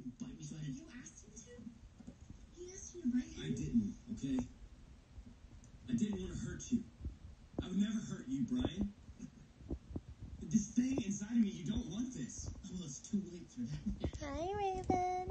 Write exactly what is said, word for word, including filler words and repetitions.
wouldn't bite me, so I didn't. You asked him to? He asked you to bite him? I didn't, okay? I didn't want to hurt you. I would never hurt you, Brian. This thing inside of me, you don't want this. Oh, well, it's too late for that. Hi, Raven.